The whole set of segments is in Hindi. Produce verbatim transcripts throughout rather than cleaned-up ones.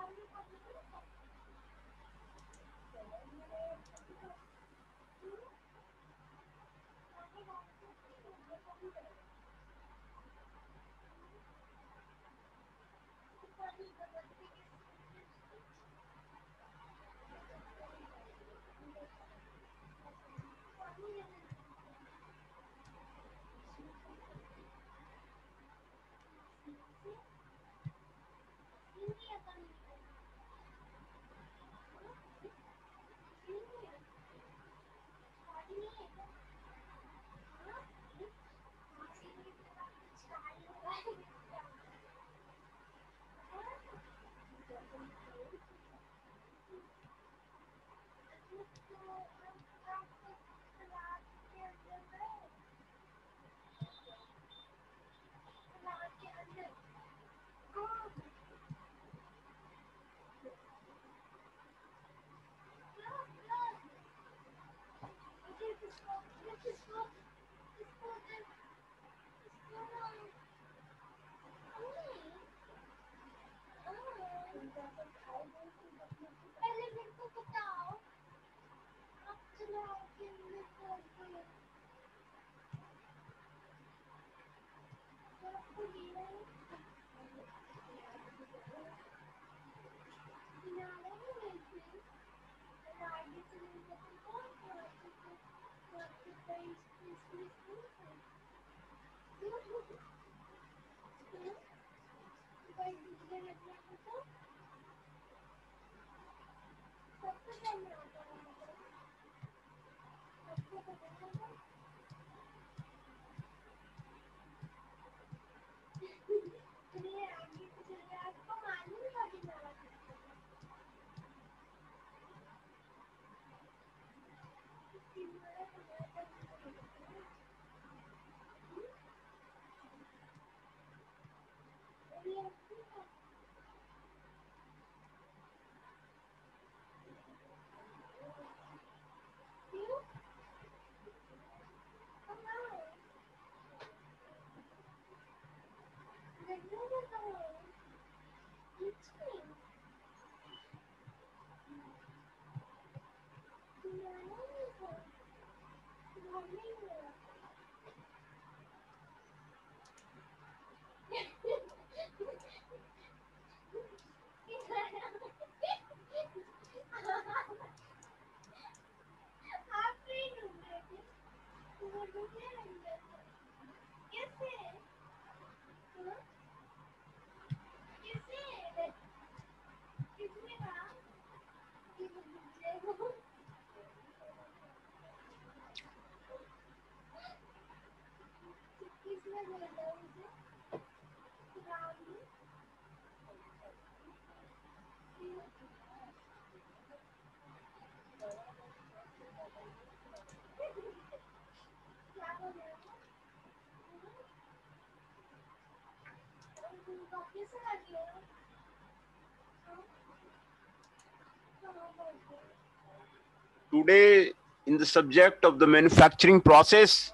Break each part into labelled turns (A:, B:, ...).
A: Today, in the subject of the manufacturing process,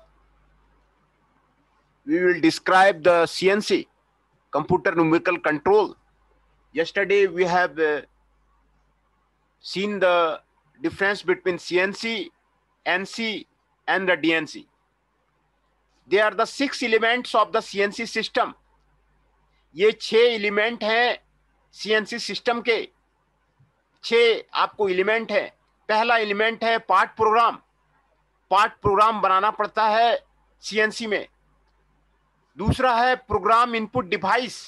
A: we will describe the C N C, computer numerical control. Yesterday, we have uh, seen the difference between C N C, N C, and the D N C. They are the six elements of the C N C system. ये छह एलिमेंट हैं C N C सिस्टम के. छह आपको एलिमेंट है. पहला एलिमेंट है पार्ट प्रोग्राम. पार्ट प्रोग्राम बनाना पड़ता है C N C में. दूसरा है प्रोग्राम इनपुट डिवाइस.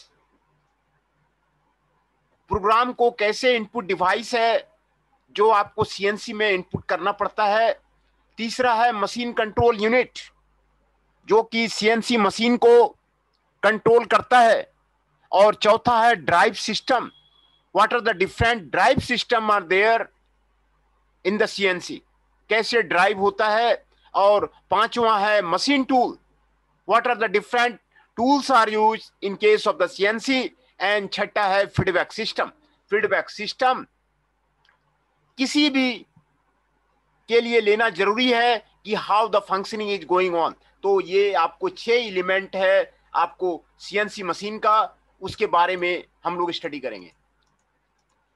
A: प्रोग्राम को कैसे इनपुट डिवाइस है जो आपको C N C में इनपुट करना पड़ता है. तीसरा है मशीन कंट्रोल यूनिट जो कि C N C मशीन को कंट्रोल करता है. और चौथा है drive system. What are the different drive system are there in the C N C. कैसे ड्राइव होता है. और पांचवा है machine tool. What are the different tools are use in case of the C N C. And छठा है फीडबैक सिस्टम. फीडबैक सिस्टम किसी भी के लिए लेना जरूरी है कि how the functioning is going on. तो ये आपको छह एलिमेंट है आपको C N C मशीन का, उसके बारे में हम लोग स्टडी करेंगे.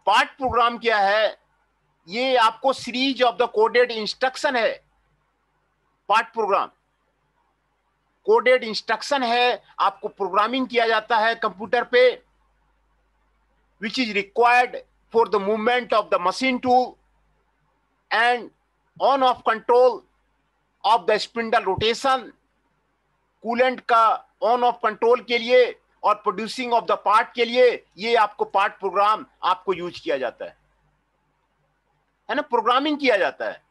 A: पार्ट प्रोग्राम क्या है? ये आपको series of the coded instruction है। पार्ट प्रोग्राम कोडेड इंस्ट्रक्शन है, आपको प्रोग्रामिंग किया जाता है कंप्यूटर पे, which is required for the movement of the machine tool and on off control of the spindle rotation, coolant का ऑन ऑफ कंट्रोल के लिए और प्रोड्यूसिंग ऑफ द पार्ट के लिए ये आपको पार्ट प्रोग्राम आपको यूज किया जाता है, है ना। प्रोग्रामिंग किया जाता है,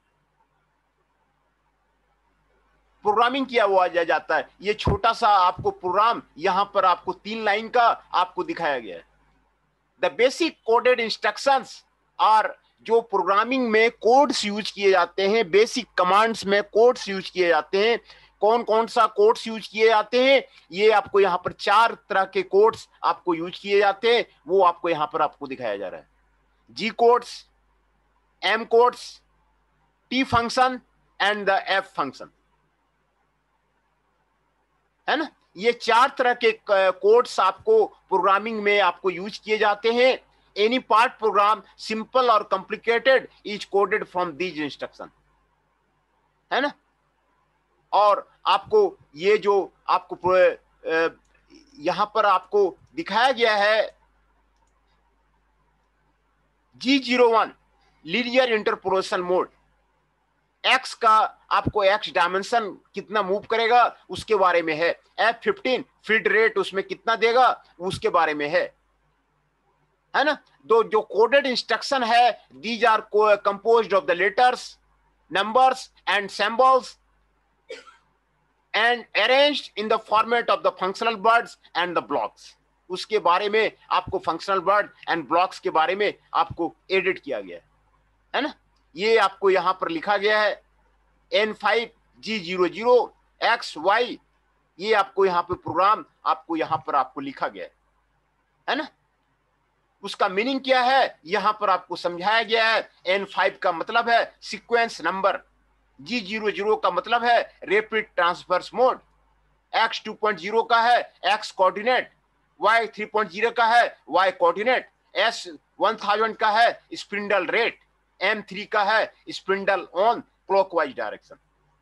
A: प्रोग्रामिंग किया हुआ जाता है। ये छोटा सा आपको प्रोग्राम यहां पर आपको तीन लाइन का आपको दिखाया गया है। The basic coded instructions are, जो प्रोग्रामिंग में कोड्स यूज किए जाते हैं, बेसिक कमांड्स में कोड्स यूज किए जाते हैं। कौन कौन सा कोड्स यूज किए जाते हैं? ये आपको यहां पर चार तरह के कोड्स आपको यूज किए जाते हैं, वो आपको यहां पर आपको दिखाया जा रहा है। G codes, M codes, T function and the F function, है ना। ये चार तरह के कोड्स आपको प्रोग्रामिंग में आपको यूज किए जाते हैं। एनी पार्ट प्रोग्राम, सिंपल और complicated, is coded from these instruction, है ना। और आपको ये जो आपको यहां पर आपको दिखाया गया है G zero one linear interpolation mode, X का आपको एक्स डायमेंशन कितना मूव करेगा उसके बारे में है। एफ फिफ्टीन फीड रेट उसमें कितना देगा उसके बारे में है, है ना। दो जो कोडेड इंस्ट्रक्शन है, these are composed of the letters, numbers and symbols and arranged in the format of the functional words and the blocks. उसके बारे में आपको फंक्शनल वर्ड एंड ब्लॉक्स के बारे में आपको एडिट किया गया है, है ना। ये आपको यहां पर लिखा गया है N five G zero zero X Y, ये आपको यहां पर प्रोग्राम आपको यहां पर आपको लिखा गया है, है ना। उसका मीनिंग क्या है यहां पर आपको समझाया गया है। एन फाइव का मतलब है sequence number, G zero zero का मतलब है rapid transverse mode, X two point zero का है X coordinate, Y three point zero का है Y coordinate, S one thousand का है स्पिंडल रेट, एम थ्री का है स्पिंडल ऑन क्लॉकवाइज डायरेक्शन,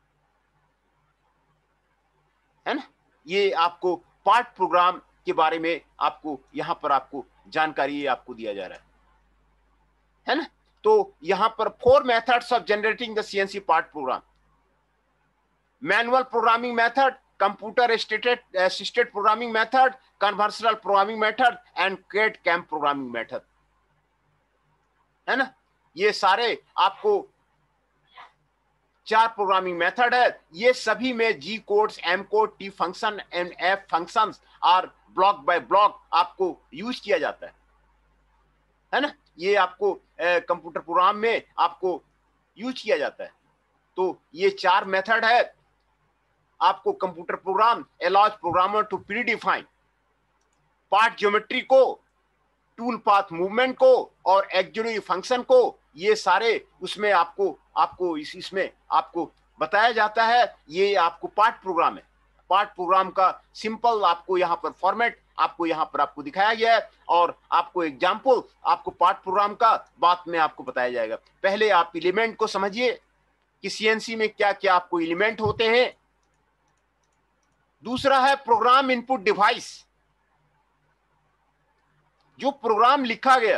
A: है ना। ये आपको पार्ट प्रोग्राम के बारे में आपको यहां पर आपको जानकारी आपको दिया जा रहा है, है ना। तो यहां पर four methods of generating the CNC part program: manual programming method, computer assisted assisted programming method, conversational programming method and CAD CAM programming method, है ना। ये सारे आपको चार प्रोग्रामिंग मेथड है। ये सभी में G codes, M code, T function and F functions और ब्लॉक बाय ब्लॉक आपको यूज किया जाता है, है ना। ये आपको कंप्यूटर प्रोग्राम में आपको यूज किया जाता है। तो ये चार मेथड है। आपको computer program allows programmer to predefine part geometry को, टूल पाथ मूवमेंट को और एक्सिलरी फंक्शन को, ये सारे उसमें आपको आपको इस इसमें आपको बताया जाता है। ये आपको पार्ट प्रोग्राम है। पार्ट प्रोग्राम का सिंपल आपको यहाँ पर फॉर्मेट आपको यहाँ पर आपको दिखाया गया है और आपको एग्जाम्पल आपको पार्ट प्रोग्राम का बाद में आपको बताया जाएगा। पहले आप एलिमेंट को समझिए कि सीएनसी में क्या क्या आपको एलिमेंट होते हैं। दूसरा है प्रोग्राम इनपुट डिवाइस। जो प्रोग्राम लिखा गया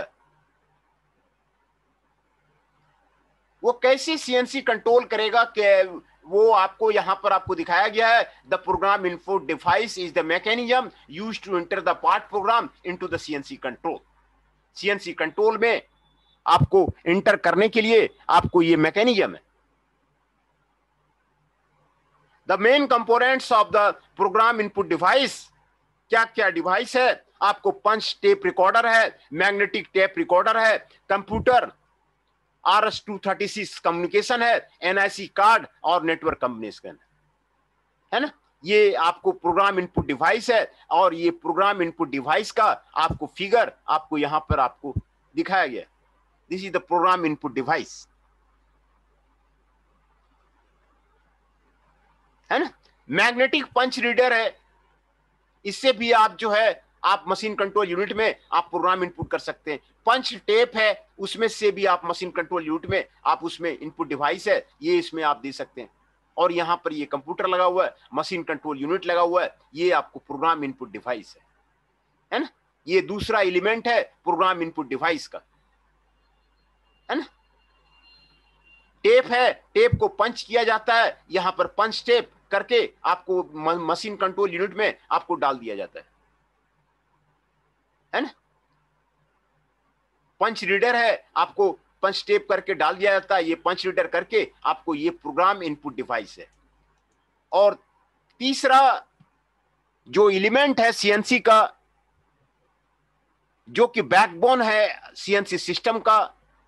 A: वो कैसे सीएनसी कंट्रोल करेगा कि वो आपको यहां पर आपको दिखाया गया है। The program input device is the mechanism used to enter the part program into the CNC control. CNC control में आपको एंटर करने के लिए आपको ये मैकेनिज्म है। The main components of the program input device, क्या क्या डिवाइस है? आपको पंच टेप रिकॉर्डर है, मैग्नेटिक टेप रिकॉर्डर है, computer R S two thirty six communication है, एनआईसी कार्ड और नेटवर्क कम्युनिकेशन है ना। ये आपको प्रोग्राम इनपुट डिवाइस है और ये प्रोग्राम इनपुट डिवाइस का आपको फिगर आपको यहां पर आपको दिखाया गया। This is the program input device, है ना। मैग्नेटिक पंच रीडर है, इससे भी आप जो है आप मशीन कंट्रोल यूनिट में आप प्रोग्राम इनपुट कर सकते हैं। पंच टेप है, उसमें से भी आप मशीन कंट्रोल यूनिट में आप उसमें इनपुट डिवाइस है, ये इसमें आप दे सकते हैं। और यहां पर ये कंप्यूटर लगा हुआ है, मशीन कंट्रोल यूनिट लगा हुआ है, ये आपको प्रोग्राम इनपुट डिवाइस है, है ना। ये दूसरा एलिमेंट है प्रोग्राम इनपुट डिवाइस का, है ना। टेप है, टेप को पंच किया जाता है, यहां पर पंच टेप करके आपको मशीन कंट्रोल यूनिट में आपको डाल दिया जाता है, है ना। पंच रीडर है, आपको पंच टेप करके डाल दिया जाता है, ये पंच रीडर करके आपको ये प्रोग्राम इनपुट डिवाइस है। और तीसरा जो एलिमेंट है सीएनसी का, जो कि बैकबोन है सीएनसी सिस्टम का,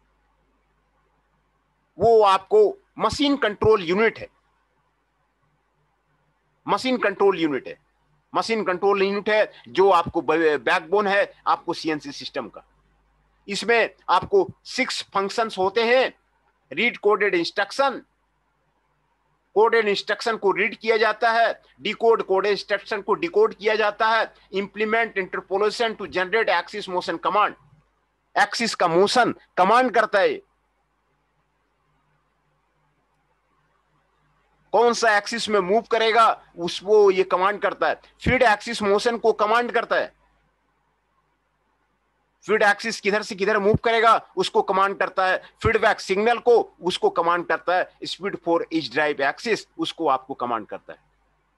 A: वो आपको मशीन कंट्रोल यूनिट है। मशीन कंट्रोल यूनिट है, मशीन कंट्रोल यूनिट है जो आपको बैकबोन है आपको सीएनसी सिस्टम का। इसमें आपको सिक्स फंक्शंस होते हैं। Read coded instruction, coded instruction को रीड किया जाता है। डिकोड कोडेड इंस्ट्रक्शन को डिकोड किया जाता है। Implement interpolation to generate axis motion command, axis का मोशन कमांड करता है, कौन सा एक्सिस में मूव करेगा उसको ये कमांड करता है। फीड एक्सिस मोशन को कमांड करता है, फीड एक्सिस किधर से किधर मूव करेगा उसको कमांड करता है। फीडबैक सिग्नल को उसको कमांड करता है। Speed for each drive axis उसको आपको कमांड करता है।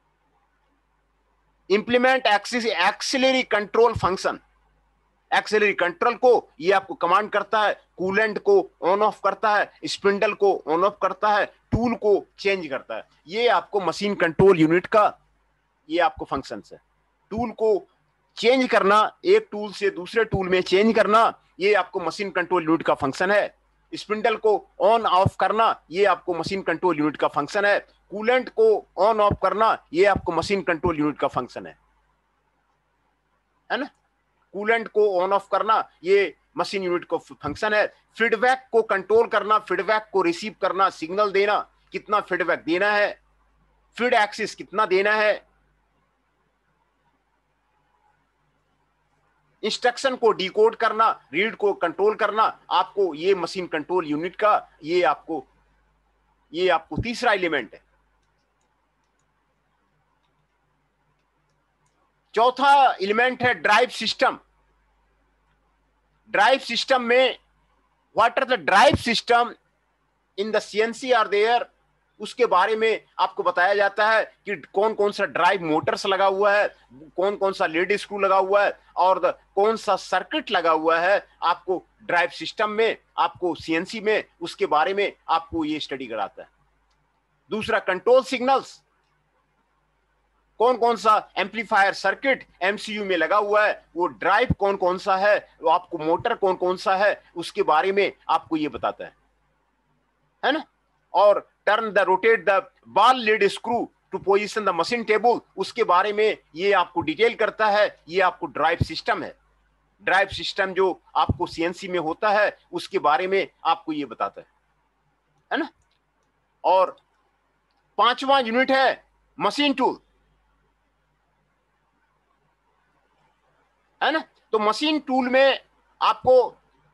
A: Implement axis auxiliary control function, auxiliary control को ये आपको कमांड करता है। कूलेंट को ऑन ऑफ करता है, स्पिंडल को ऑन ऑफ करता है, टूल को चेंज करता है। ये आपको मशीन कंट्रोल यूनिट का ये आपको फंक्शन है। टूल को चेंज करना, एक टूल से दूसरे टूल में चेंज करना, ये आपको मशीन कंट्रोल यूनिट का फंक्शन है। स्पिंडल को ऑन ऑफ करना, ये आपको मशीन कंट्रोल यूनिट का फंक्शन है। कूलेंट को ऑन ऑफ करना, ये आपको मशीन कंट्रोल यूनिट का फंक्शन है, है ना। कूलेंट को ऑन ऑफ करना ये मशीन यूनिट को फंक्शन है। फीडबैक को कंट्रोल करना, फीडबैक को रिसीव करना, सिग्नल देना, कितना फीडबैक देना है, फीड एक्सिस कितना देना है। इंस्ट्रक्शन को डिकोड करना, रीड को कंट्रोल करना, आपको ये मशीन कंट्रोल यूनिट का ये आपको ये आपको तीसरा एलिमेंट है। चौथा एलिमेंट है ड्राइव सिस्टम। ड्राइव सिस्टम में what are the drive system in the CNC are there, उसके बारे में आपको बताया जाता है कि कौन कौन सा ड्राइव मोटर्स लगा हुआ है, कौन कौन सा लीड स्क्रू लगा हुआ है और कौन सा सर्किट लगा हुआ है। आपको ड्राइव सिस्टम में, आपको सीएनसी में उसके बारे में आपको ये स्टडी कराता है। दूसरा कंट्रोल सिग्नल्स, कौन कौन सा एम्पलीफायर सर्किट एमसीयू में लगा हुआ है, वो ड्राइव कौन कौन सा है, वो आपको मोटर कौन कौन सा है उसके बारे में आपको ये बताता है, है ना। और turn the rotate the ball lead screw to position the machine table, उसके बारे में ये आपको डिटेल करता है। ये आपको ड्राइव सिस्टम है। ड्राइव सिस्टम जो आपको सीएनसी में होता है उसके बारे में आपको ये बताता है, है ना। और पांचवा यूनिट है मशीन टूल, है ना। तो मशीन टूल में आपको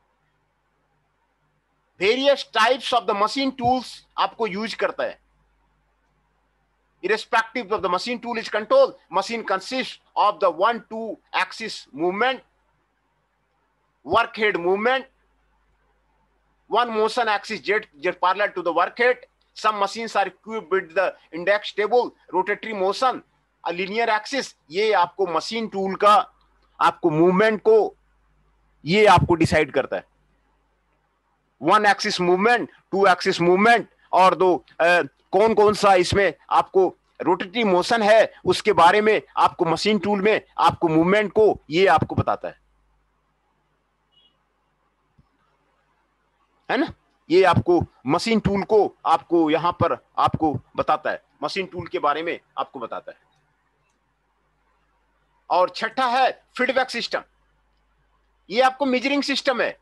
A: various types of the machine tools आपको यूज करता है। irrespective of the machine tool is controlled, machine consists of the one two axis movement, work head movement, one motion axis jet, jet parallel to the work head. Some machines are equipped with the index table, rotatory motion, a linear axis. ये आपको मशीन टूल का आपको मूवमेंट को ये आपको डिसाइड करता है। One axis movement, two axis movement और दो आ, कौन कौन सा इसमें आपको रोटेटरी मोशन है उसके बारे में आपको मशीन टूल में आपको मूवमेंट को ये आपको बताता है, है ना। ये आपको मशीन टूल को आपको यहां पर आपको बताता है, मशीन टूल के बारे में आपको बताता है। और छठा है फीडबैक सिस्टम। ये आपको मेजरिंग सिस्टम है।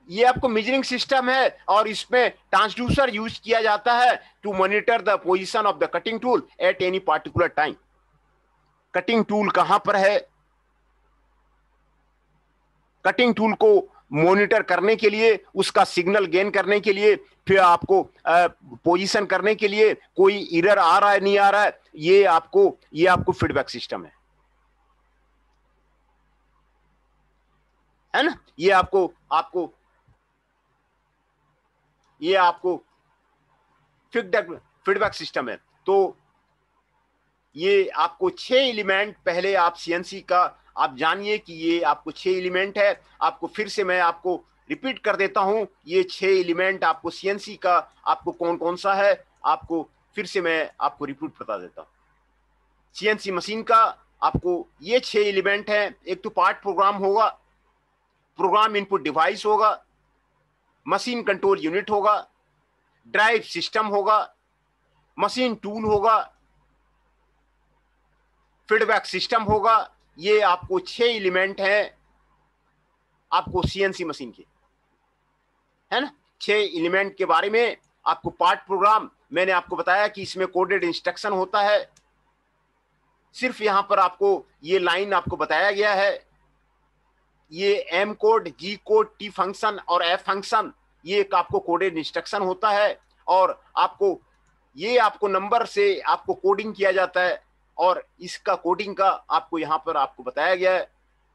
A: ये आपको मेजरिंग सिस्टम है और इसमें ट्रांसड्यूसर यूज किया जाता है to monitor the position of the cutting tool at any particular time. Cutting tool कहां पर है, कटिंग टूल को मॉनिटर करने के लिए, उसका सिग्नल गेन करने के लिए, फिर आपको पोजीशन करने के लिए, कोई एरर आ रहा है नहीं आ रहा है, ये आपको ये आपको फीडबैक सिस्टम है है ना। ये आपको आपको ये आपको फीडबैक फीडबैक सिस्टम है। तो ये आपको छह एलिमेंट, पहले आप सीएनसी का आप जानिए कि ये आपको छह एलिमेंट है। आपको फिर से मैं आपको रिपीट कर देता हूं, ये छह एलिमेंट आपको सीएनसी का आपको कौन कौन सा है, आपको फिर से मैं आपको रिपीट बता देता हूं। सीएनसी मशीन का आपको ये छह एलिमेंट हैं। एक तो पार्ट प्रोग्राम होगा, प्रोग्राम इनपुट डिवाइस होगा, मशीन कंट्रोल यूनिट होगा, ड्राइव सिस्टम होगा, मशीन टूल होगा, फीडबैक सिस्टम होगा। ये आपको छह एलिमेंट हैं आपको सीएनसी मशीन के, है ना। छह एलिमेंट के बारे में आपको पार्ट प्रोग्राम मैंने आपको बताया कि इसमें कोडेड इंस्ट्रक्शन होता है। सिर्फ यहां पर आपको ये लाइन आपको बताया गया है, ये M code, G code, T function और एफ फंक्शन, ये एक आपको कोडेड इंस्ट्रक्शन होता है और आपको ये आपको नंबर से आपको कोडिंग किया जाता है और इसका कोडिंग का आपको यहां पर आपको बताया गया है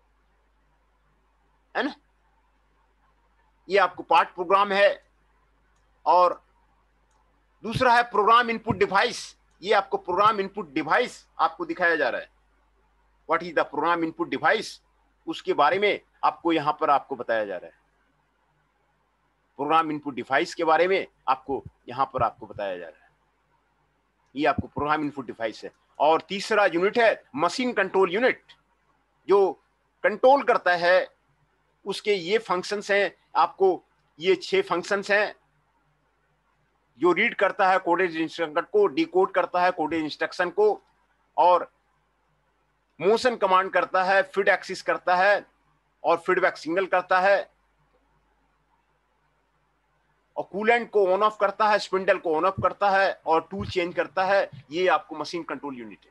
A: है ना। ये आपको पार्ट प्रोग्राम है। और दूसरा है प्रोग्राम इनपुट डिवाइस। ये आपको प्रोग्राम इनपुट डिवाइस आपको दिखाया जा रहा है, what is the program input device, उसके बारे में आपको यहां पर आपको बताया जा रहा है। प्रोग्राम इनपुट डिवाइस के बारे में आपको यहां पर आपको बताया जा रहा है। ये आपको प्रोग्राम इनपुट डिवाइस है। और तीसरा यूनिट है मशीन कंट्रोल यूनिट, जो कंट्रोल करता है, उसके ये फंक्शंस हैं आपको, ये छह फंक्शंस हैं, जो रीड करता है कोडेड इंस्ट्रक्शन को, डिकोड करता है कोडेड इंस्ट्रक्शन को, और मोशन कमांड करता है, फीड एक्सिस करता है और फीडबैक सिग्नल करता है, और कूलेंट को ऑन ऑफ करता है, स्पिंडल को ऑन ऑफ करता है और टूल चेंज करता है। ये आपको मशीन कंट्रोल यूनिट है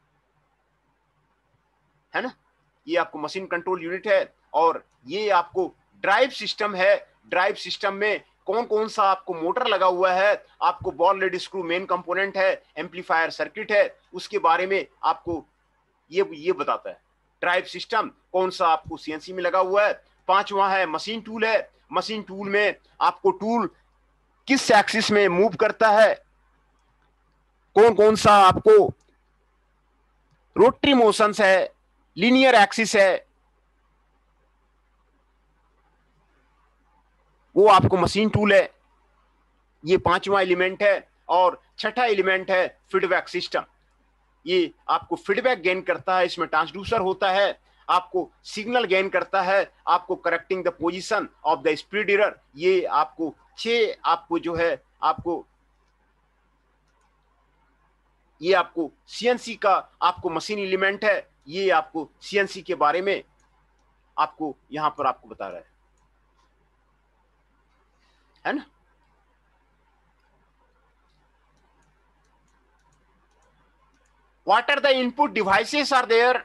A: है ना। ये आपको मशीन कंट्रोल यूनिट है। और ये आपको ड्राइव सिस्टम है। ड्राइव सिस्टम में कौन कौन सा आपको मोटर लगा हुआ है, आपको ball lead screw main component है, एम्पलीफायर सर्किट है, उसके बारे में आपको ये ये बताता है। ड्राइव सिस्टम कौन सा आपको सीएनसी में लगा हुआ है। पांचवा है मशीन टूल है। मशीन टूल में आपको टूल किस एक्सिस में मूव करता है, कौन कौन सा आपको रोटरी मोशंस है, लीनियर एक्सिस है, वो आपको मशीन टूल है। ये पांचवा एलिमेंट है। और छठा एलिमेंट है फीडबैक सिस्टम। ये आपको फीडबैक गेन करता है, इसमें ट्रांसड्यूसर होता है, आपको सिग्नल गेन करता है, आपको correcting the position of the speed error. ये आपको छह आपको जो है आपको ये आपको सीएनसी का आपको मशीन एलिमेंट है। ये आपको सीएनसी के बारे में आपको यहां पर आपको बता रहा है है ना। What are the input devices are there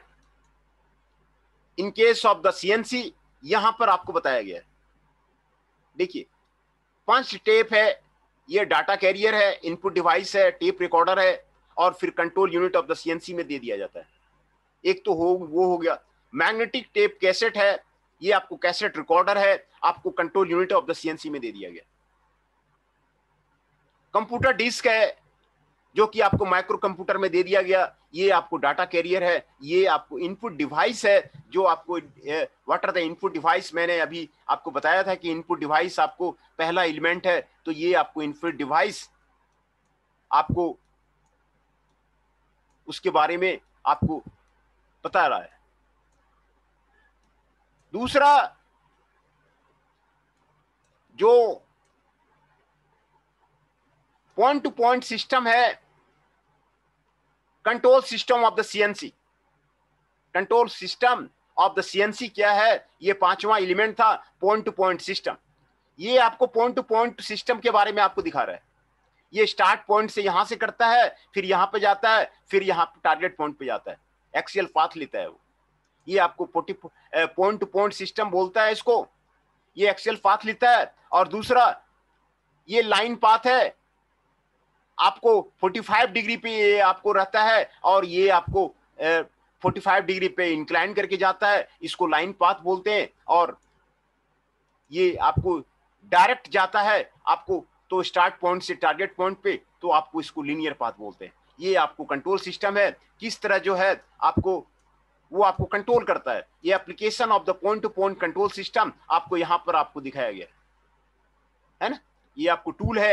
A: in case of the C N C, यहां पर आपको बताया गया है। देखिए पंच टेप है, ये डाटा कैरियर है, इनपुट डिवाइस है, टेप रिकॉर्डर है, और फिर control unit of the CNC में दे दिया जाता है। एक तो हो वो हो गया। मैग्नेटिक टेप कैसेट है, ये आपको कैसेट रिकॉर्डर है, आपको control unit of the CNC में दे दिया गया। कंप्यूटर डिस्क है, जो कि आपको माइक्रो कंप्यूटर में दे दिया गया। ये आपको डाटा कैरियर है। ये आपको इनपुट डिवाइस है, जो आपको what are the input device, मैंने अभी आपको बताया था कि इनपुट डिवाइस आपको पहला एलिमेंट है। तो ये आपको इनपुट डिवाइस आपको उसके बारे में आपको बता रहा है। दूसरा जो पॉइंट टू पॉइंट सिस्टम है, control system of the CNC. Control system of the CNC क्या है, ये पांचवा एलिमेंट था, पॉइंट टू पॉइंट सिस्टम। ये आपको पॉइंट टू पॉइंट सिस्टम के बारे में आपको दिखा रहा है। ये स्टार्ट पॉइंट से यहां से करता है, फिर यहां पे जाता है, फिर यहां पे टारगेट पॉइंट पे जाता है, एक्सियल पाथ लेता है वो। ये आपको पॉइंट टू पॉइंट सिस्टम बोलता है इसको। ये एक्सियल पाथ लेता है। और दूसरा ये लाइन पाथ है, आपको पैंतालीस डिग्री पे ये आपको रहता है, और ये आपको पैंतालीस डिग्री पे इंक्लाइन करके जाता है, इसको लाइन पाथ बोलते हैं। और ये आपको डायरेक्ट जाता है आपको तो स्टार्ट पॉइंट से टारगेट पॉइंट पे, तो आपको इसको लीनियर पाथ बोलते हैं। ये आपको कंट्रोल सिस्टम है, किस तरह जो है आपको वो आपको कंट्रोल करता है। ये application of the point to point control system आपको यहां पर आपको दिखाया गया है ना। ये आपको टूल है,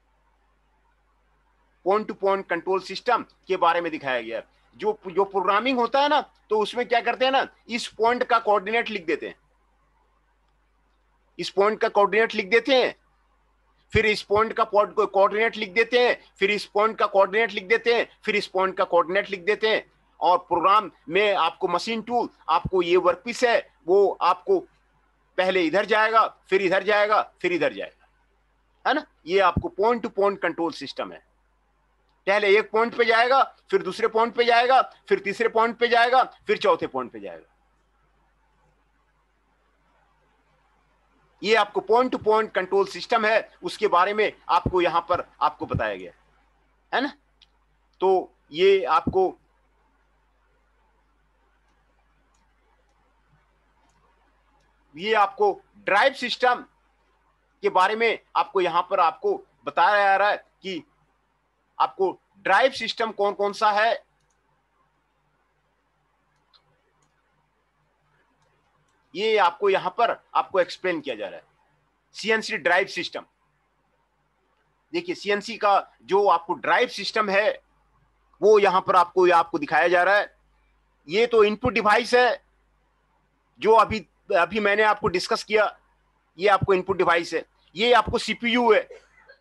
A: point to point control system के बारे में दिखाया गया है। जो जो प्रोग्रामिंग होता है ना, तो उसमें क्या करते हैं ना, इस पॉइंट का कोऑर्डिनेट लिख देते हैं, इस पॉइंट का कोऑर्डिनेट लिख देते हैं, फिर इस पॉइंट का कोऑर्डिनेट लिख देते हैं, फिर इस पॉइंट का कोऑर्डिनेट लिख देते हैं, फिर इस पॉइंट का कोऑर्डिनेट लिख देते हैं। और प्रोग्राम में आपको मशीन टूल, आपको ये वर्कपीस है, वो आपको पहले इधर जाएगा, फिर इधर जाएगा, फिर इधर जाएगा, है ना। ये आपको point to point control system है। पहले एक पॉइंट पे जाएगा, फिर दूसरे पॉइंट पे जाएगा, फिर तीसरे पॉइंट पे जाएगा, फिर चौथे पॉइंट पे जाएगा। ये आपको point to point control system है, उसके बारे में आपको यहां पर आपको बताया गया है ना। तो ये आपको ये आपको ड्राइव सिस्टम के बारे में आपको यहां पर आपको बताया जा रहा है कि आपको ड्राइव सिस्टम कौन कौन सा है। ये आपको यहां पर आपको एक्सप्लेन किया जा रहा है। सीएनसी ड्राइव सिस्टम, देखिए सीएनसी का जो आपको ड्राइव सिस्टम है वो यहां पर आपको आपको दिखाया जा रहा है। ये तो इनपुट डिवाइस है जो अभी अभी मैंने आपको डिस्कस किया, ये आपको इनपुट डिवाइस है। ये आपको सीपीयू है,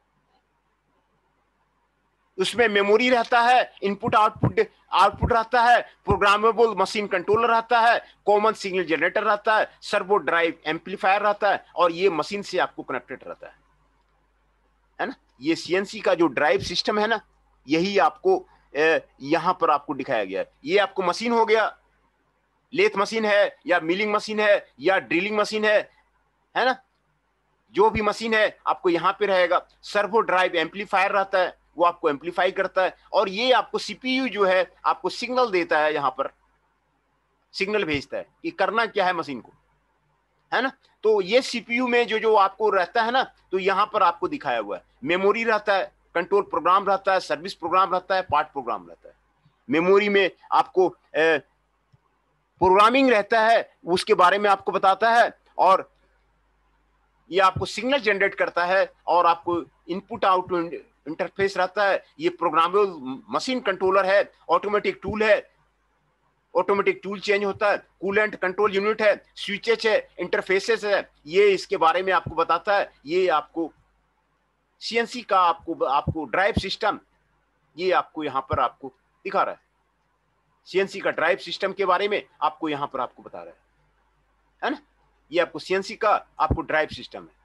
A: उसमें मेमोरी रहता है, इनपुट आउटपुट आउटपुट रहता है, प्रोग्रामेबल मशीन कंट्रोलर रहता है, कॉमन सिग्नल जनरेटर रहता है, सर्वो ड्राइव एम्पलीफायर रहता है, और ये मशीन से आपको कनेक्टेड रहता है है ना। ये सीएनसी का जो ड्राइव सिस्टम है ना, यही आपको यहां पर आपको दिखाया गया है। ये आपको मशीन हो गया, लेथ मशीन है या मिलिंग मशीन है या ड्रिलिंग मशीन है है ना, जो भी मशीन है आपको यहां पे रहेगा। सर्वो ड्राइव एम्पलीफायर रहता है, वो आपको एम्पलीफाई करता है। और ये आपको सीपीयू जो है आपको सिग्नल देता है, यहां पर सिग्नल भेजता है कि करना क्या है मशीन को, है ना। तो ये सीपीयू में जो जो आपको रहता है ना, तो यहां पर आपको दिखाया हुआ है। मेमोरी रहता है, कंट्रोल प्रोग्राम रहता है, सर्विस प्रोग्राम रहता है, पार्ट प्रोग्राम रहता है। मेमोरी में आपको प्रोग्रामिंग रहता है, उसके बारे में आपको बताता है, और ये आपको सिग्नल जनरेट करता है, और आपको इनपुट आउटपुट इंटरफेस रहता है। ये प्रोग्रामेबल मशीन कंट्रोलर है, ऑटोमेटिक टूल है, ऑटोमेटिक टूल चेंज होता है, कूलेंट कंट्रोल यूनिट है, स्विचेस है, इंटरफेसेस है, ये इसके बारे में आपको बताता है। ये आपको सीएनसी का आपको आपको ड्राइव सिस्टम ये आपको यहां पर आपको दिखा रहा है। सीएनसी का ड्राइव सिस्टम के बारे में आपको यहां पर आपको बता रहा है है ना। ये आपको सीएनसी का आपको ड्राइव सिस्टम है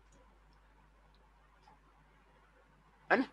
A: है ना।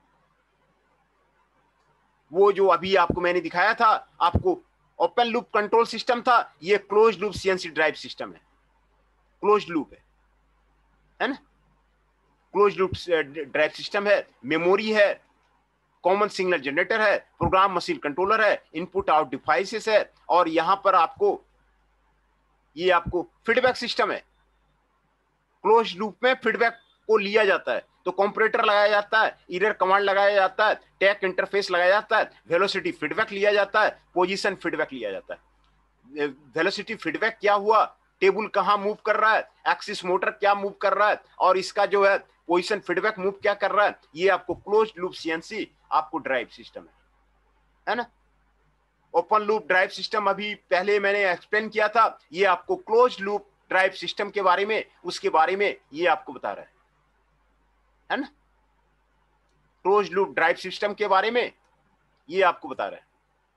A: वो जो अभी आपको मैंने दिखाया था, आपको ओपन लूप कंट्रोल सिस्टम था, ये close loop CNC drive system है, क्लोज लूप है है ना। क्लोज लूप ड्राइव सिस्टम है, मेमोरी है, कॉमन सिग्नल जनरेटर है, प्रोग्राम मशीन कंट्रोलर है, इनपुट आउट डिवाइसेस है, और यहां पर आपको ये आपको फीडबैक सिस्टम है। क्लोज लूप में फीडबैक को लिया जाता है, तो कंपैरेटर लगाया जाता है, एरर कमांड लगाया जाता है, टैग इंटरफेस लगाया जाता है, वेलोसिटी फीडबैक लिया जाता है, पोजीशन फीडबैक लिया जाता है। वेलोसिटी फीडबैक क्या हुआ, टेबल कहां मूव कर रहा है, एक्सिस मोटर क्या मूव कर रहा है, और इसका जो है पोजीशन फीडबैक मूव क्या कर रहा है, ये आपको क्लोज लूप सीएनसी आपको ड्राइव सिस्टम है है ना। ओपन लूप ड्राइव सिस्टम अभी पहले मैंने एक्सप्लेन किया था, ये आपको क्लोज लूप ड्राइव सिस्टम के बारे में उसके बारे में ये आपको बता रहा है है ना। क्लोज लूप ड्राइव सिस्टम के बारे में ये आपको बता रहा है।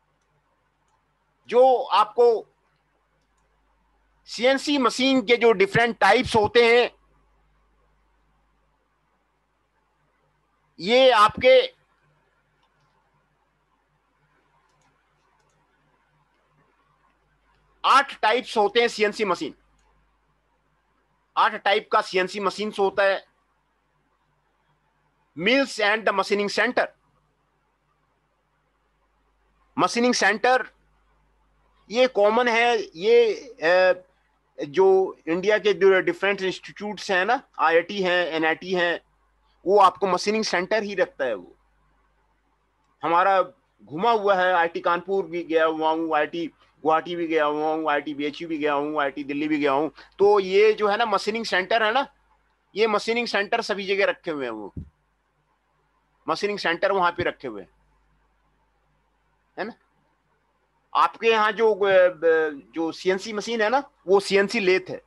A: जो आपको सीएनसी मशीन के जो डिफरेंट टाइप्स होते हैं, ये आपके आठ टाइप्स होते हैं सीएनसी मशीन। आठ टाइप का सीएनसी मशीन होता है। Mills and the machining centre. Machining centre ये कॉमन है। ये जो इंडिया के जो डिफरेंट इंस्टीट्यूट्स हैं ना, आईआईटी हैं, एनआईटी हैं, वो आपको मशीनिंग सेंटर ही रखता है। वो हमारा घुमा हुआ है। आईआईटी कानपुर भी गया हुआ हूँ, आईआईटी गुवाहाटी भी गया हुआ हूँ, आईआईटी बीएचयू भी गया हूँ, आईआईटी दिल्ली भी गया हूँ। तो ये जो है ना मशीनिंग सेंटर है ना, ये मशीनिंग सेंटर सभी जगह रखे हुए हैं। वो मशीनिंग सेंटर वहां पे रखे हुए हैं, है ना। आपके यहाँ जो जो सीएनसी मशीन है ना, वो सीएनसी लेथ है।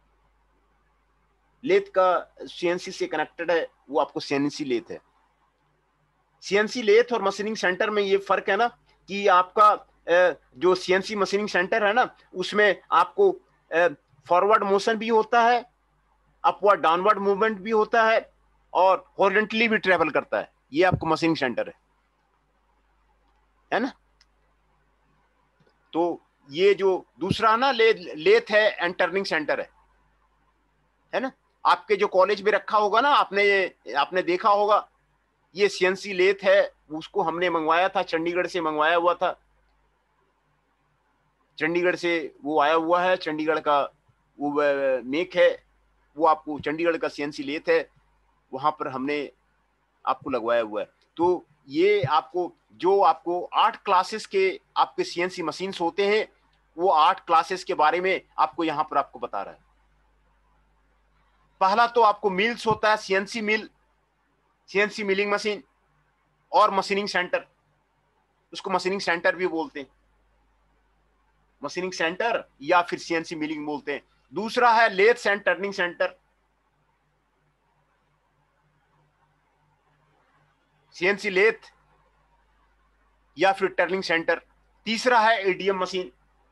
A: लेथ का सीएनसी से कनेक्टेड है, वो आपको सीएनसी लेथ है। सीएनसी लेथ और मशीनिंग सेंटर में ये फर्क है ना कि आपका जो सीएनसी मशीनिंग सेंटर है ना, उसमें आपको फॉरवर्ड मोशन भी होता है, अपवर्ड डाउनवर्ड मूवमेंट भी होता है, और हॉरिजॉन्टली भी ट्रेवल करता है। ये आपको मशीनिंग सेंटर है, है ना। तो ये जो दूसरा ना ले, लेथ है एंड टर्निंग सेंटर है, है ना। आपके जो कॉलेज में रखा होगा ना, आपने आपने देखा होगा, ये सीएनसी लेथ है। उसको हमने मंगवाया था, चंडीगढ़ से मंगवाया हुआ था। चंडीगढ़ से वो आया हुआ है, चंडीगढ़ का वो मेक है। वो आपको चंडीगढ़ का सीएनसी लेथ है, वहां पर हमने आपको लगवाया हुआ है। तो ये आपको जो आपको आठ क्लासेस के आपके सीएनसी मशीन्स होते हैं, वो आठ क्लासेस के बारे में आपको यहां पर आपको बता रहा है। पहला तो आपको मिल्स होता है, CNC mill, CNC milling machine और मशीनिंग सेंटर। उसको मशीनिंग सेंटर भी बोलते हैं, मशीनिंग सेंटर या फिर सीएनसी मिलिंग बोलते हैं। दूसरा है lathes and turning centre, CNC lathe या फिर टर्निंग सेंटर। तीसरा है एडीएम मशीन,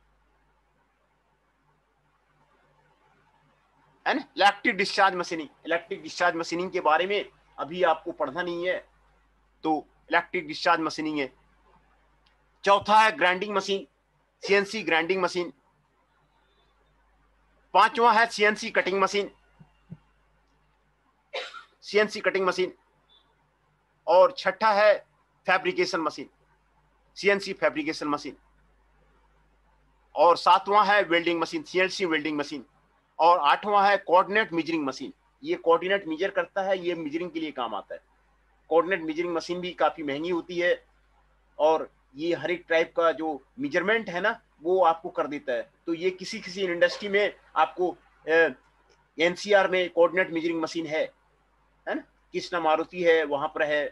A: है ना, electric discharge machining. Electric discharge machining के बारे में अभी आपको पढ़ना नहीं है, तो इलेक्ट्रिक डिस्चार्ज मशीनिंग है। चौथा है grinding machine, CNC grinding machine. पांचवा है CNC cutting machine, CNC cutting machine. और छठा है fabrication machine, CNC fabrication machine. और सातवां है welding machine, CNC welding machine. और आठवां है कोऑर्डिनेट मेजरिंग मशीन। ये कोऑर्डिनेट मेजर करता है, ये मेजरिंग के लिए काम आता है। कोऑर्डिनेट मेजरिंग मशीन भी काफी महंगी होती है, और ये हर एक टाइप का जो मेजरमेंट है ना, वो आपको कर देता है। तो ये किसी किसी इंडस्ट्री में आपको एनसीआर में कोऑर्डिनेट मेजरिंग मशीन है, है ना। कृष्णा मारुति है, वहां पर है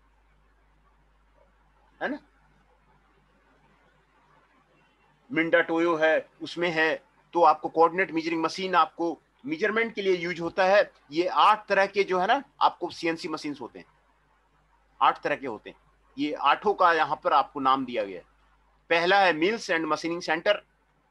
A: है ना। मिंडा टोयो है, उसमें है। तो आपको कोऑर्डिनेट मेजरिंग मशीन आपको मेजरमेंट के लिए यूज होता है। ये आठ तरह के जो है ना आपको सीएनसी मशीन होते हैं, आठ तरह के होते हैं। ये आठों का यहां पर आपको नाम दिया गया है। पहला है मिल्स एंड मशीनिंग सेंटर,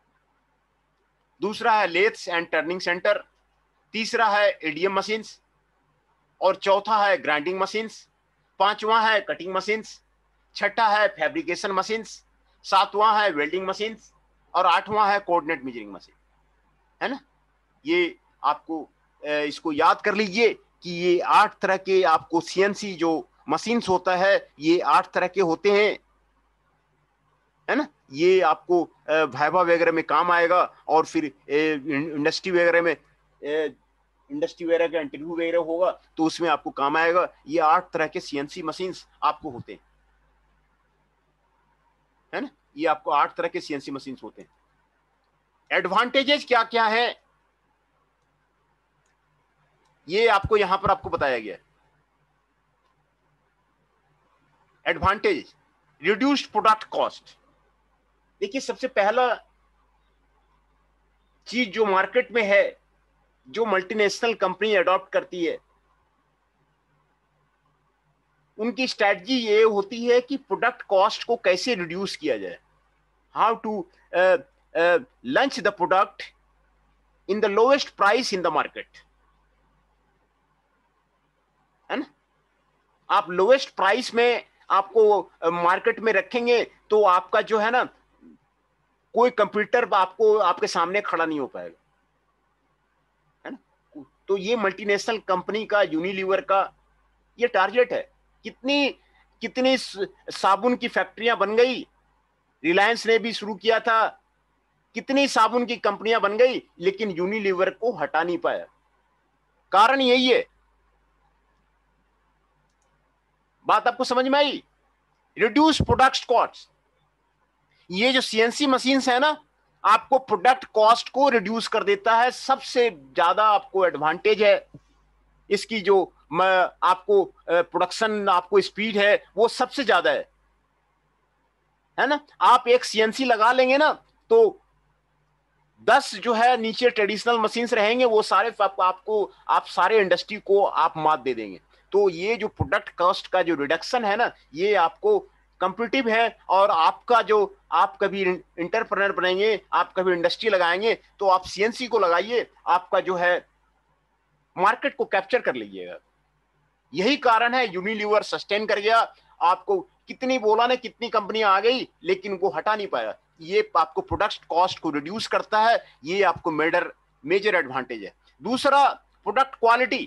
A: दूसरा है लेथ्स एंड टर्निंग सेंटर, तीसरा है एडीएम मशीन्स, और चौथा है ग्राइंडिंग मशीन्स, पांचवा है कटिंग मशीन्स, छठा है फैब्रिकेशन मशीन्स, सातवां है वेल्डिंग मशीन्स, और आठवां है कोऑर्डिनेट मेजरिंग मशीन, है ना। ये आपको इसको याद कर लीजिए कि ये आठ तरह के आपको सीएनसी जो मशीन्स होता है, ये आठ तरह के होते हैं, है ना। ये आपको वाइवा वगैरह में काम आएगा, और फिर इंडस्ट्री वगैरह में इंडस्ट्री वगैरह का इंटरव्यू वगैरह होगा, तो उसमें आपको काम आएगा। ये आठ तरह के सीएनसी मशीन्स आपको होते हैं, है ना। ये आपको आठ तरह के सीएनसी मशीन्स होते हैं। एडवांटेजेस क्या क्या है, ये आपको यहां पर आपको बताया गया है। Advantage, reduced product cost. देखिए, सबसे पहला चीज जो मार्केट में है, जो मल्टीनेशनल कंपनी अडॉप्ट करती है, उनकी स्ट्रैटेजी ये होती है कि प्रोडक्ट कॉस्ट को कैसे रिड्यूस किया जाए, how to launch the product in the lowest price in the market, है ना। आप लोएस्ट प्राइस में आपको मार्केट में रखेंगे तो आपका जो है ना कोई कंप्यूटर आपको आपके सामने खड़ा नहीं हो पाएगा, है ना। तो ये मल्टीनेशनल कंपनी का, यूनिलीवर का ये टारगेट है। कितनी कितनी साबुन की फैक्ट्रियां बन गई, रिलायंस ने भी शुरू किया था, कितनी साबुन की कंपनियां बन गई, लेकिन यूनिलीवर को हटा नहीं पाया। कारण यही है। बात आपको समझ में आई? Reduce product cost. ये जो सीएनसी मशीन्स है ना, आपको प्रोडक्ट कॉस्ट को रिड्यूस कर देता है। सबसे ज्यादा आपको एडवांटेज है इसकी, जो आपको प्रोडक्शन आपको स्पीड है वो सबसे ज्यादा है, है ना। आप एक सीएनसी लगा लेंगे ना तो दस जो है नीचे ट्रेडिशनल मशीन्स रहेंगे, वो सारे आप, आपको आप सारे इंडस्ट्री को आप मात दे देंगे। तो ये जो प्रोडक्ट कॉस्ट का जो रिडक्शन है ना, ये आपको कंपटीटिव है। और आपका जो आप कभी इंटरप्रेन्योर बनेंगे, आप कभी इंडस्ट्री लगाएंगे, तो आप सीएनसी को लगाइए, आपका जो है मार्केट को कैप्चर कर लीजिएगा। यही कारण है यूनिलीवर सस्टेन कर गया। आपको कितनी बोला ना, कितनी कंपनियां आ गई, लेकिन वो हटा नहीं पाया। ये आपको प्रोडक्ट कॉस्ट को रिड्यूस करता है, ये आपको मेजर मेजर एडवांटेज है। दूसरा, प्रोडक्ट क्वालिटी।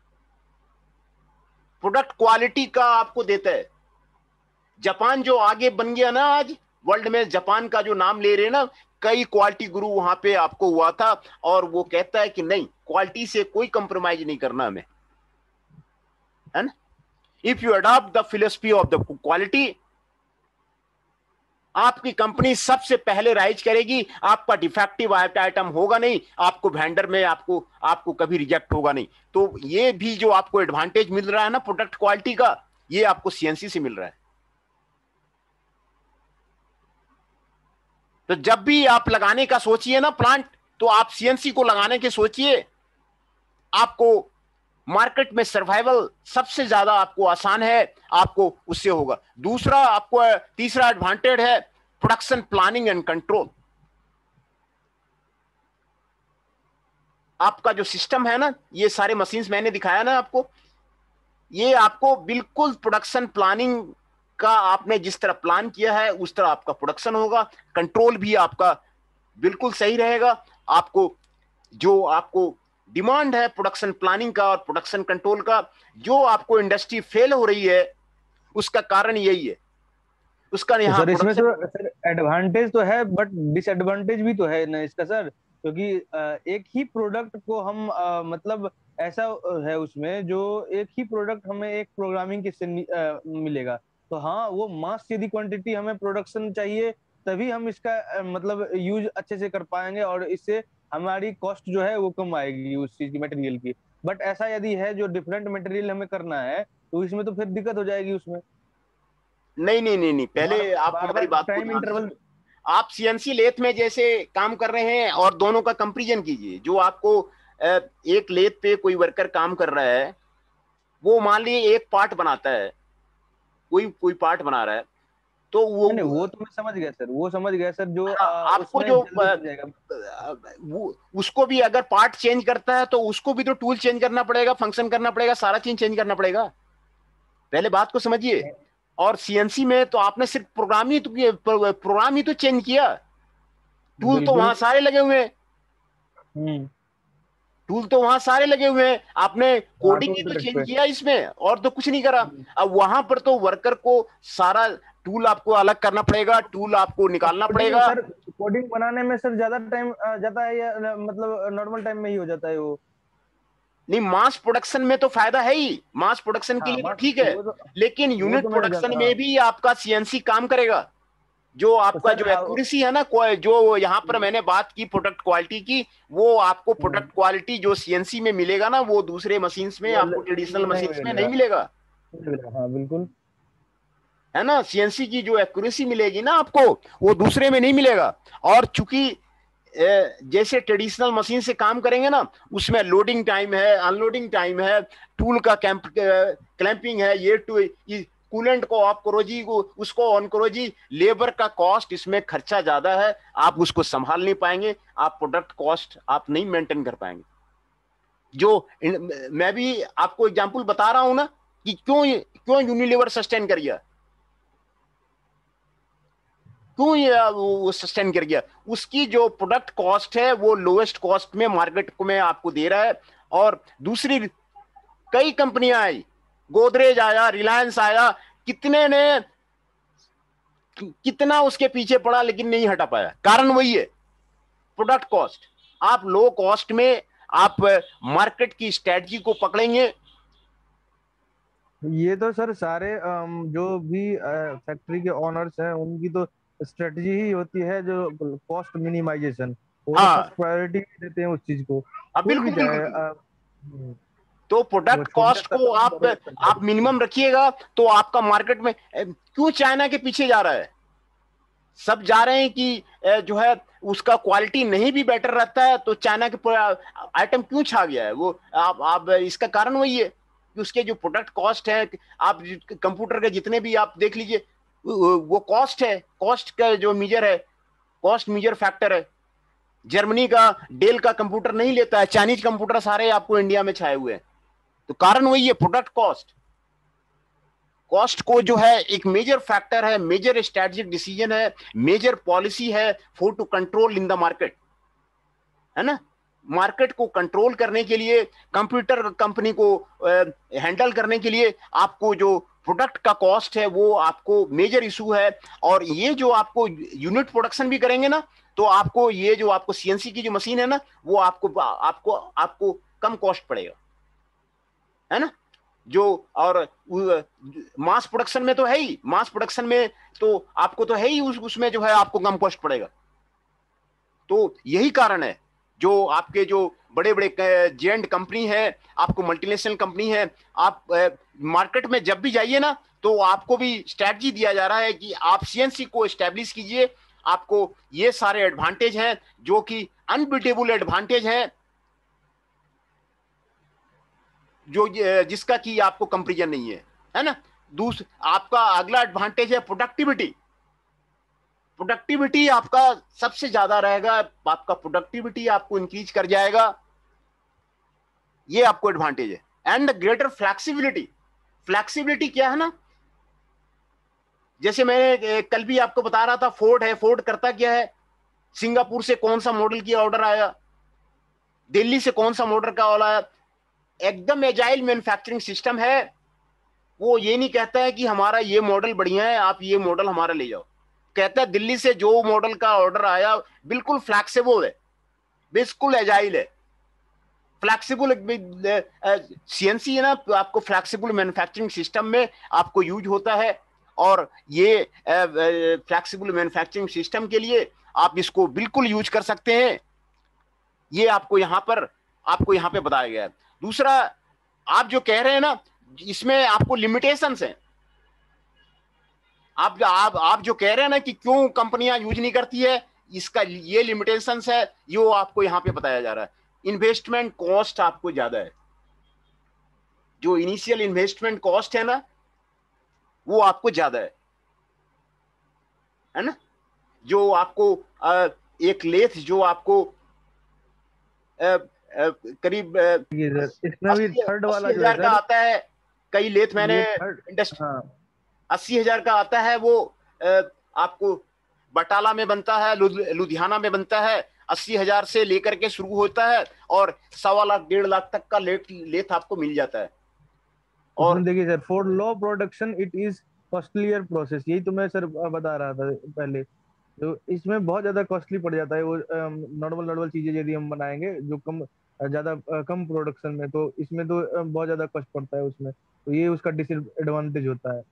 A: प्रोडक्ट क्वालिटी का आपको देता है। जापान जो आगे बन गया ना आज वर्ल्ड में, जापान का जो नाम ले रहे हैं ना, कई क्वालिटी गुरु वहां पे आपको हुआ था, और वो कहता है कि नहीं, क्वालिटी से कोई कंप्रोमाइज नहीं करना हमें, है ना। If you adopt the philosophy of the quality, आपकी कंपनी सबसे पहले राइज करेगी। आपका डिफेक्टिव आइटम होगा नहीं, आपको वेंडर में आपको आपको कभी रिजेक्ट होगा नहीं। तो ये भी जो आपको एडवांटेज मिल रहा है ना प्रोडक्ट क्वालिटी का, ये आपको सीएनसी से मिल रहा है। तो जब भी आप लगाने का सोचिए ना प्लांट, तो आप सीएनसी को लगाने के सोचिए। आपको मार्केट में सर्वाइवल सबसे ज्यादा आपको आसान है, आपको उससे होगा। दूसरा आपको तीसरा एडवांटेज है प्रोडक्शन प्लानिंग एंड कंट्रोल। आपका जो सिस्टम है ना, ये सारे मशीन्स मैंने दिखाया ना आपको, ये आपको बिल्कुल प्रोडक्शन प्लानिंग का, आपने जिस तरह प्लान किया है उस तरह आपका प्रोडक्शन होगा। कंट्रोल भी आपका बिल्कुल सही रहेगा। आपको जो आपको डिमांड है प्रोडक्शन प्लानिंग का और प्रोडक्शन कंट्रोल का, जो आपको इंडस्ट्री फेल हो रही है उसका कारण यही है। उसका
B: तो
A: यहाँ
B: सर इसमें तो सर एडवांटेज तो है, बट डिसएडवांटेज भी तो है ना इसका सर, क्योंकि एक ही प्रोडक्ट को हम आ, मतलब ऐसा है उसमें, जो एक ही प्रोडक्ट हमें एक प्रोग्रामिंग के से मिलेगा। तो हाँ, वो मास यदि क्वांटिटी हमें प्रोडक्शन चाहिए, तभी हम इसका आ, मतलब यूज अच्छे से कर पाएंगे, और इससे हमारी कॉस्ट जो है वो कम आएगी उस चीज की, मटेरियल की। बट ऐसा यदि है जो डिफरेंट मटेरियल हमें करना है, तो इसमें तो फिर दिक्कत हो जाएगी उसमें।
A: नहीं नहीं नहीं नहीं पहले
B: बार
A: आप
B: बार,
A: हमारी
B: बार
A: बात को
B: टाइम
A: ध्यान से
B: इंटरवल।
A: सुनिए। आप सीएनसी लेथ में जैसे काम कर रहे हैं और दोनों का कंपैरिजन कीजिए। जो आपको एक लेथ पे कोई वर्कर काम कर रहा है, वो मान लीजिए एक पार्ट बनाता है, कोई कोई पार्ट बना रहा है, तो वो
B: नहीं वो तो मैं समझ गया सर, वो समझ गया सर, जो
A: हाँ,
B: आ,
A: आपको
B: उसमें
A: जो
B: जल्दी बन जाएगा।
A: वो उसको भी अगर पार्ट चेंज करता है तो उसको भी तो टूल चेंज करना पड़ेगा, फंक्शन करना पड़ेगा, सारा चीज चेंज करना पड़ेगा। पहले बात को समझिए। और सीएनसी में तो आपने सिर्फ प्रोग्राम ही तो प्रोग्राम ही तो चेंज किया, टूल तो
B: बिल्कुल।
A: वहां सारे लगे हुए हैं।
B: हम्म।
A: टूल तो वहां सारे लगे हुए हैं, आपने
B: हाँ,
A: कोडिंग
B: टूल
A: ही तो
B: ट्रैक
A: चेंज
B: पे।
A: किया इसमें, और तो कुछ नहीं करा।
B: हम्म।
A: अब वहां पर तो वर्कर को सारा टूल आपको अलग करना पड़ेगा, टूल आपको
B: तो
A: निकालना
B: कोडिंग
A: पड़ेगा।
B: सर, कोडिंग बनाने में सर ज्यादा टाइम जाता है, या न- मतलब नॉर्मल टाइम में ही हो जाता है वो?
A: नहीं, मास प्रोडक्शन में तो फायदा है ही, मास प्रोडक्शन के
B: हाँ,
A: लिए तो
B: बस
A: ठीक है।
B: वो तो
A: लेकिन
B: वो
A: यूनिट
B: तो मैं
A: प्रोडक्शन
B: जानता,
A: में
B: हाँ।
A: भी आपका सीएनसी काम करेगा। जो
B: तो
A: आपका
B: सर
A: जो
B: आ,
A: एक्यूरेसी है ना, को- जो यहाँ पर मैंने बात की प्रोडक्ट क्वालिटी की, वो आपको
B: हम्म,
A: प्रोडक्ट क्वालिटी जो सीएनसी में मिलेगा ना, वो दूसरे मशीन्स में
B: वो
A: आपको
B: ल-
A: ट्रेडिशनल
B: नहीं
A: मशीन्स में नहीं
B: मिलेगा।
A: मिलेगा,
B: नहीं मिलेगा, हाँ बिल्कुल।
A: है ना। सीएनसी की जो एक्यूरेसी मिलेगी ना आपको, वो दूसरे में नहीं मिलेगा। और चूंकि ए, जैसे ट्रेडिशनल मशीन से काम करेंगे ना, उसमें लोडिंग टाइम है, अनलोडिंग टाइम है, टूल का कैंप क्लैंपिंग है, ये टू कूलेंट को ऑफ करो जी, को उसको ऑन करो जी, लेबर का कॉस्ट इसमें खर्चा ज्यादा है, आप उसको संभाल नहीं पाएंगे, आप प्रोडक्ट कॉस्ट आप नहीं मेंटेन कर पाएंगे। जो मैं भी आपको एग्जांपल बता रहा हूं ना, कि क्यों क्यों यूनिलीवर सस्टेन कर गया, क्यों ये वो सस्टेन कर गया? उसकी जो प्रोडक्ट कॉस्ट है वो लोएस्ट कॉस्ट में मार्केट को में आपको दे रहा है। और दूसरी कई कंपनियां आई, गोदरेज आया, रिलायंस आया, कितने ने कितना उसके पीछे पड़ा लेकिन नहीं हटा पाया। कारण वही है, प्रोडक्ट कॉस्ट। आप लो कॉस्ट में आप मार्केट की स्ट्रेटजी को पकड़ेंगे।
B: ये तो सर सारे अम, जो भी फैक्ट्री के ओनर्स हैं उनकी तो स्ट्रेटजी ही होती है जो कॉस्ट मिनिमाइजेशन। वो तो
A: हाँ,
B: फर्स्ट प्रायोरिटी देते हैं उस चीज को,
A: अब
B: कोई भी
A: बिल्कुल
B: चाहे
A: बिल्कुल।
B: अ, हम्म,
A: तो
B: वो
A: प्रोडक्ट
B: छोटे
A: कॉस्ट
B: स्तर
A: को
B: का हो,
A: आप
B: बड़े स्तर का
A: आप
B: हो।
A: मिनिमम रखिएगा तो आपका मार्केट में ए, क्यों चाइना के पीछे जा रहा है? सब जा रहे हैं कि ए, जो है उसका क्वालिटी नहीं भी बेटर रहता है तो चाइना के आइटम क्यों छा गया है वो? आप आप इसका कारण वही है कि उसके जो प्रोडक्ट कॉस्ट है। आप कंप्यूटर के जितने भी आप देख लीजिए, वो वो कॉस्ट है, कॉस्ट का जो मीजर है, कॉस्ट मीजर फैक्टर है। जर्मनी का डेल का कंप्यूटर नहीं लेता है, चाइनीज कंप्यूटर सारे आपको इंडिया में छाए हुए हैं। तो कारण वही है, प्रोडक्ट कॉस्ट। कॉस्ट को जो है एक मेजर फैक्टर है, मेजर स्ट्रेटेजिक डिसीजन है, मेजर पॉलिसी है for to control in the market, है ना? मार्केट को कंट्रोल करने के लिए, कंप्यूटर कंपनी को हैंडल करने के लिए आपको जो प्रोडक्ट का कॉस्ट है वो आपको मेजर इशू है। और ये जो आपको यूनिट प्रोडक्शन भी करेंगे ना, तो आपको ये जो आपको सीएनसी की जो मशीन है ना, वो आपको आपको आपको कम कॉस्ट पड़ेगा, है ना? जो और मास प्रोडक्शन में तो है ही, मास प्रोडक्शन में तो आपको तो है ही, उस उसमें जो है आपको कम कॉस्ट पड़ेगा। तो यही कारण है जो आपके जो बड़े बड़े जेएंड कंपनी है, आपको मल्टीनेशनल कंपनी है, आप मार्केट में जब भी जाइए ना तो आपको भी स्ट्रेटजी दिया जा रहा है कि आप सीएनसी को एस्टेब्लिश कीजिए। आपको ये सारे एडवांटेज हैं जो कि अनबिटेबल एडवांटेज हैं, जो जिसका कि आपको कंपेरिजन नहीं है, है ना? दूसरा आपका अगला एडवांटेज है प्रोडक्टिविटी। प्रोडक्टिविटी आपका सबसे ज्यादा रहेगा, आपका प्रोडक्टिविटी आपको इंक्रीज कर जाएगा, ये आपको एडवांटेज है। And greater flexibility. फ्लेक्सिबिलिटी क्या है ना, जैसे मैंने कल भी आपको बता रहा था, फोर्ड है, फोर्ड करता क्या है, सिंगापुर से कौन सा मॉडल की ऑर्डर आया, दिल्ली से कौन सा मॉडल का ऑर्डर आया, एकदम एजाइल मैन्युफैक्चरिंग सिस्टम है। वो ये नहीं कहता है कि हमारा ये मॉडल बढ़िया है आप ये मॉडल हमारा ले जाओ, कहता है दिल्ली से जो मॉडल का ऑर्डर आया बिल्कुल फ्लैक्सिबल है, बिल्कुल एजाइल है। फ्लैक्सिबल सीएनसी है ना, तो आपको फ्लैक्सिबल मैन्युफैक्चरिंग सिस्टम में आपको यूज होता है। और ये फ्लैक्सिबल मैन्युफैक्चरिंग सिस्टम के लिए आप इसको बिल्कुल यूज कर सकते हैं। ये आपको यहां पर आपको यहां पे बताया गया है। दूसरा, आप जो कह रहे हैं ना, इसमें आपको लिमिटेशंस हैं। आप आप आप जो कह रहे हैं ना कि क्यों कंपनियां यूज नहीं करती है, इसका ये लिमिटेशंस है, ये आपको यहां पे बताया जा रहा है। इन्वेस्टमेंट कॉस्ट आपको ज्यादा है, जो इनिशियल इन्वेस्टमेंट कॉस्ट है ना वो आपको ज्यादा है है ना? जो आपको आ, एक लेथ जो आपको आ, आ, करीब
B: ये सर इसमें भी
A: अस्सी
B: थर्ड वाला
A: अस्सी
B: जो है
A: हजार का
B: सर,
A: आता है। कई लेथ मैंने
B: ये थर्ड।
A: इंडस्ट्री
B: हाँ
A: अस्सी हजार का आता है, वो आ, आपको बटाला में बनता है, लु, लुधियाना में बनता है। अस्सी हजार से लेकर के शुरू होता है और सवा लाख डेढ़ लाख तक का लेथ लेथ आपको मिल जाता है।
B: इसमें
A: और
B: देखिए sir, for low production it is costlier process, यही तो मैं सर बता रहा था पहले। तो इसमें बहुत ज्यादा कॉस्टली पड़ जाता है वो नॉर्मल नॉर्मल चीजें यदि हम बनाएंगे जो कम ज्यादा अ, कम प्रोडक्शन में, तो इसमें तो अ, बहुत ज्यादा कॉस्ट पड़ता है उसमें, तो ये उसका डिसएडवांटेज होता है।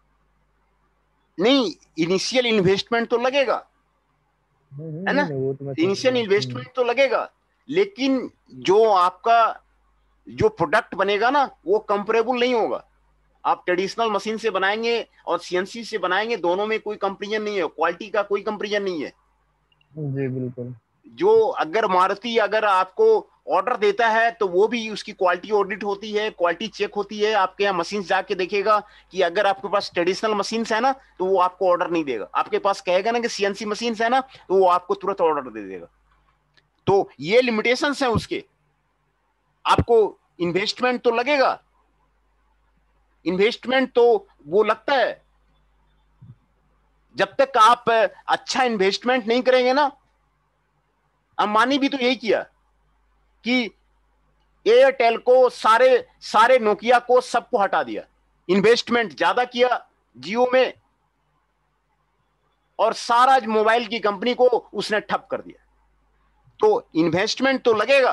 A: नहीं, इनिशियल इन्वेस्टमेंट तो लगेगा,
B: हम्म हम्म,
A: है
B: नहीं
A: ना?
B: नहीं वो तो मैं समझ
A: इनिशियल
B: गया। हम्म
A: इन्वेस्टमेंट तो लगेगा, लेकिन जो आपका जो प्रोडक्ट बनेगा ना वो कंपेरेबल नहीं होगा। आप ट्रेडिशनल मशीन से बनाएंगे और सीएनसी से बनाएंगे, दोनों में कोई कंपेरिजन नहीं है, क्वालिटी का कोई कंपेरिजन नहीं है।
B: जी बिल्कुल।
A: जो अगर मारुति अगर आपको ऑर्डर देता है तो वो भी उसकी क्वालिटी ऑडिट होती है, क्वालिटी चेक होती है। आपके यहाँ मशीन जाके देखेगा कि अगर आपके पास ट्रेडिशनल मशीन है ना तो वो आपको ऑर्डर नहीं देगा, आपके पास कहेगा ना कि सीएनसी मशीन है ना तो वो आपको तुरंत ऑर्डर दे देगा। तो ये लिमिटेशंस हैं उसके। आपको इन्वेस्टमेंट तो लगेगा, इन्वेस्टमेंट तो वो लगता है, जब तक आप अच्छा इन्वेस्टमेंट नहीं करेंगे ना, अंबानी भी तो यही किया कि एयरटेल को, सारे सारे नोकिया को, सबको हटा दिया, इन्वेस्टमेंट ज्यादा किया जियो में, और सारा मोबाइल की कंपनी को उसने ठप कर दिया। तो इन्वेस्टमेंट तो लगेगा,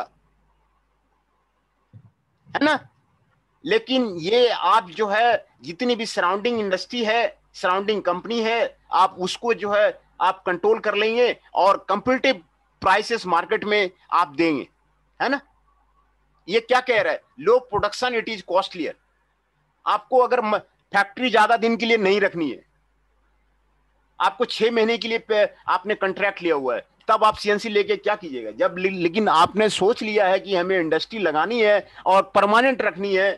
A: है ना, लेकिन ये आप जो है जितनी भी सराउंडिंग इंडस्ट्री है, सराउंडिंग कंपनी है, आप उसको जो है आप कंट्रोल कर लेंगे और कंपीटिटिव प्राइसेस मार्केट में आप देंगे, है ना। ये क्या कह रहा है, low production it is costlier. आपको अगर फैक्ट्री ज्यादा दिन के लिए नहीं रखनी है, आपको छह महीने के लिए आपने कॉन्ट्रैक्ट लिया हुआ है, तब आप सीएनसी लेके क्या कीजिएगा जब, लेकिन आपने सोच लिया है कि हमें इंडस्ट्री लगानी है और परमानेंट रखनी है,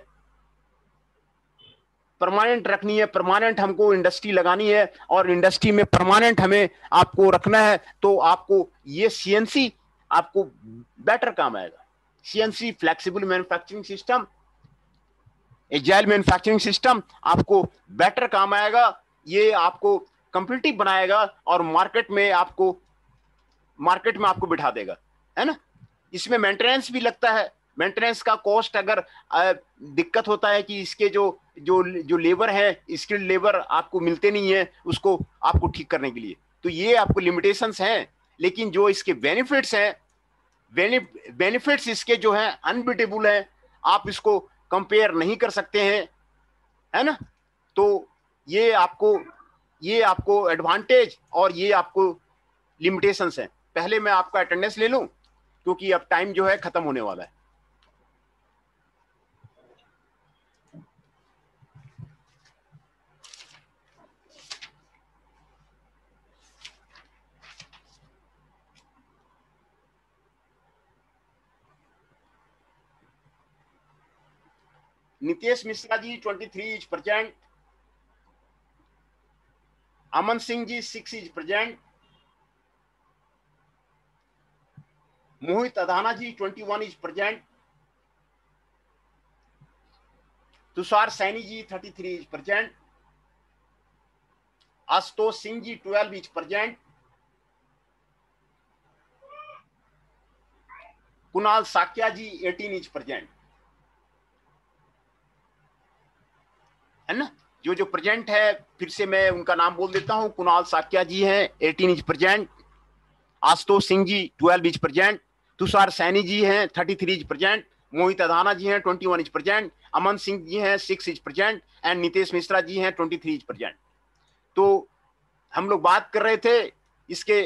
A: परमानेंट रखनी है, परमानेंट हमको इंडस्ट्री लगानी है और इंडस्ट्री में परमानेंट हमें आपको रखना है, तो आपको ये सीएनसी आपको बेटर काम आएगा। CNC flexible manufacturing system, agile manufacturing system आपको बेटर काम आएगा, ये आपको कंपीटिटिव बनाएगा और मार्केट में आपको मार्केट में आपको बिठा देगा, है ना। इसमें मेंटेनेंस भी लगता है, मेंटेनेंस का कॉस्ट अगर आ, दिक्कत होता है कि इसके जो जो जो लेबर है, स्किल्ड लेबर आपको मिलते नहीं है उसको आपको ठीक करने के लिए, तो ये आपको लिमिटेशंस हैं। लेकिन जो इसके बेनिफिट्स हैं, बेनिफिट्स इसके जो हैं अनबिटेबल हैं, आप इसको कंपेयर नहीं कर सकते हैं, है ना। तो ये आपको ये आपको एडवांटेज और ये आपको लिमिटेशंस हैं। पहले मैं आपका अटेंडेंस ले लूं क्योंकि अब टाइम जो है खत्म होने वाला है। Nitesh Mishra ji twenty three is present, Aman Singh ji six is present, Mohit Adhana ji twenty one is present, Tushar Saini ji thirty three is present, Ashutosh Singh ji twelve is present, Kunal Sakya ji eighteen is present, है ना। जो जो प्रेजेंट है फिर से मैं उनका नाम बोल देता हूं, कुणाल साक्या जी हैं eighteen is present, Ashutosh Singh ji twelve is present, Tushar Saini ji हैं thirty three is present, Mohit Adhana ji हैं twenty one is present, Aman Singh ji हैं six is present and Nitesh Mishra ji हैं ट्वेंटी थ्री इज प्रेजेंट। तो हम लोग बात कर रहे थे इसके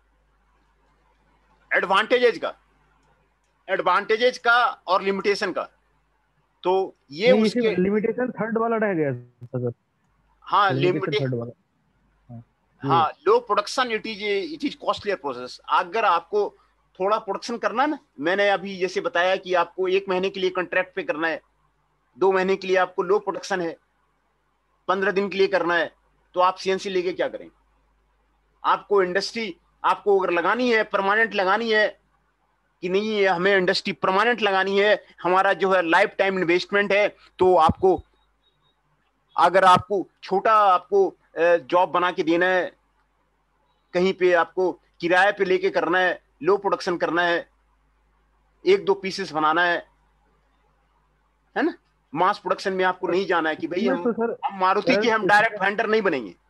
A: एडवांटेजेज का एडवांटेजेज का और लिमिटेशन का। तो ये उसके
B: लिमिटेशन थर्ड वाला रह गया सर।
A: हाँ, लिमिटेशन थर्ड वाला, हाँ, low production it is it is costlier process. अगर आपको थोड़ा प्रोडक्शन करना है ना, मैंने अभी जैसे बताया कि आपको एक महीने के लिए कॉन्ट्रैक्ट पे करना है, दो महीने के लिए आपको लो प्रोडक्शन है, पंद्रह दिन के लिए करना है, तो आप सीएनसी लेके क्या करेंगे। आपको इंडस्ट्री आपको अगर लगानी है, परमानेंट लगानी है कि नहीं है, हमें इंडस्ट्री परमानेंट लगानी है, हमारा जो है लाइफ टाइम इन्वेस्टमेंट है, तो आपको अगर आपको छोटा आपको जॉब बना के देना है, कहीं पे आपको किराए पे लेके करना है, लो प्रोडक्शन करना है, एक दो पीसेस बनाना है, है ना, मास प्रोडक्शन में आपको नहीं जाना है कि भाई हम, हम मारुति के हम डायरेक्ट वेंडर नहीं बनेंगे।